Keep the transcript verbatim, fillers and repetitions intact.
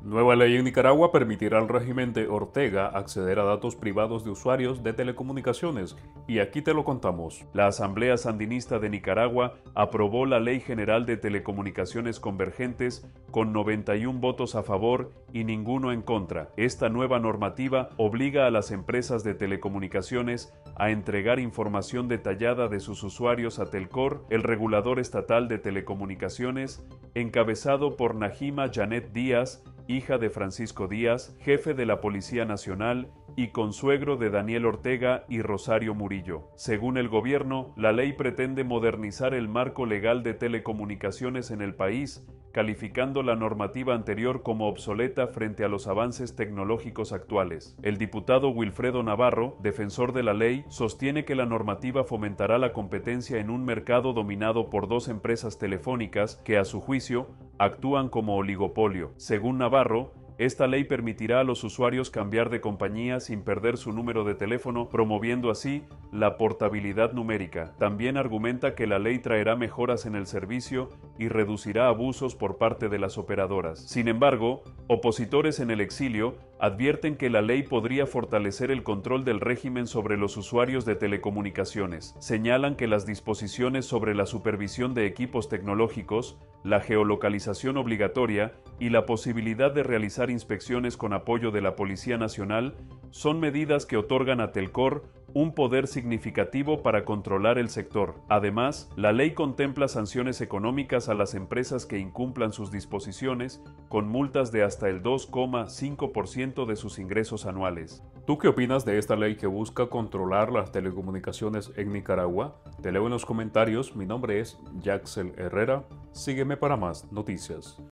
Nueva ley en Nicaragua permitirá al régimen de Ortega acceder a datos privados de usuarios de telecomunicaciones, y aquí te lo contamos. La Asamblea Sandinista de Nicaragua aprobó la Ley General de Telecomunicaciones Convergentes con noventa y un votos a favor y ninguno en contra. Esta nueva normativa obliga a las empresas de telecomunicaciones a entregar información detallada de sus usuarios a Telcor, el regulador estatal de telecomunicaciones, encabezado por Najima Janet Díaz, hija de Francisco Díaz, jefe de la Policía Nacional y consuegro de Daniel Ortega y Rosario Murillo. Según el gobierno, la ley pretende modernizar el marco legal de telecomunicaciones en el país, calificando la normativa anterior como obsoleta frente a los avances tecnológicos actuales. El diputado Wilfredo Navarro, defensor de la ley, sostiene que la normativa fomentará la competencia en un mercado dominado por dos empresas telefónicas que, a su juicio, actúan como oligopolio. Según Navarro, esta ley permitirá a los usuarios cambiar de compañía sin perder su número de teléfono, promoviendo así la portabilidad numérica. También argumenta que la ley traerá mejoras en el servicio y reducirá abusos por parte de las operadoras. Sin embargo, opositores en el exilio advierten que la ley podría fortalecer el control del régimen sobre los usuarios de telecomunicaciones. Señalan que las disposiciones sobre la supervisión de equipos tecnológicos, la geolocalización obligatoria y la posibilidad de realizar inspecciones con apoyo de la Policía Nacional son medidas que otorgan a Telcor un poder significativo para controlar el sector. Además, la ley contempla sanciones económicas a las empresas que incumplan sus disposiciones, con multas de hasta el dos coma cinco por ciento de sus ingresos anuales. ¿Tú qué opinas de esta ley que busca controlar las telecomunicaciones en Nicaragua? Te leo en los comentarios. Mi nombre es Jaxel Herrera. Sígueme para más noticias.